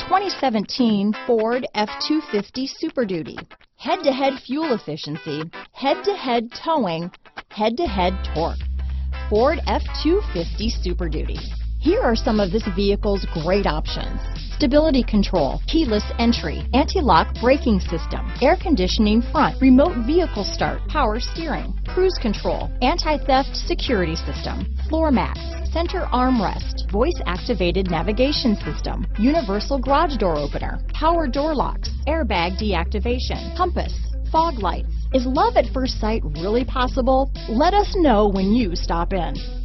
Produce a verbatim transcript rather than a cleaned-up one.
twenty seventeen Ford F two fifty Super Duty. Head-to-head fuel efficiency, head-to-head towing, head-to-head torque. Ford F two fifty Super Duty. Here are some of this vehicle's great options: stability control, keyless entry, anti-lock braking system, air conditioning front, remote vehicle start, power steering, cruise control, anti-theft security system, floor mats, center armrest, voice activated navigation system, universal garage door opener, power door locks, airbag deactivation, compass, fog lights. Is love at first sight really possible? Let us know when you stop in.